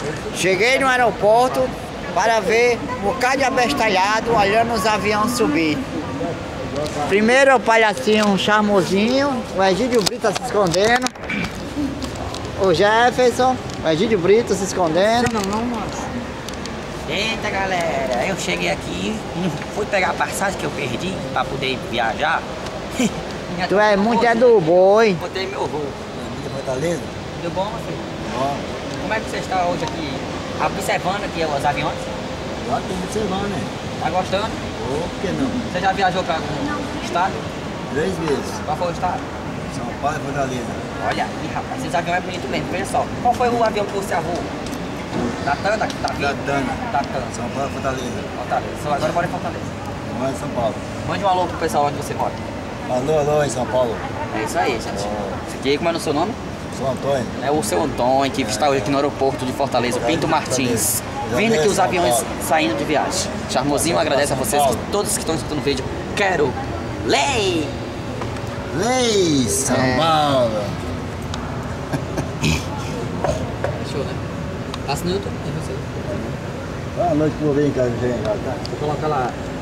Cheguei no aeroporto para ver um bocado de abestalhado olhando os aviões subir. Primeiro o palhacinho charmosinho, o Egídio Brito se escondendo. O Jefferson, o Egídio Brito se escondendo. Eita galera, eu cheguei aqui, fui pegar a passagem que eu perdi para poder viajar. Tu é muito do boi. Botei meu voo. De Fortaleza? Tudo bom, meu filho? Ó, Como é que você está hoje aqui? Observando aqui os aviões? lá tô observando, né? Tá gostando? Por que não? Você já viajou para algum estado? 3 vezes. Qual foi o estado? São Paulo e Fortaleza. Olha aí, rapaz, esses aviões é bonito mesmo, veja só. Qual foi o avião que você voou? Da Tana? Da Da Tana. São Paulo e Fortaleza. Fortaleza. Agora mora em Fortaleza. Moro em São Paulo. Mande um alô pro pessoal onde você mora. Alô, alô, em São Paulo. É isso aí, gente. Fiquei, como é o seu nome? Sou Antônio. É o seu Antônio, que está hoje aqui no aeroporto de Fortaleza, Pinto Martins. Vendo aqui os aviões saindo de viagem. Charmosinho agradece a vocês, todos que estão escutando o vídeo. Quero lei! Lei, São Paulo. Fechou, né? Passa no YouTube, é você. Boa noite por vir, cara. Vou colocar lá.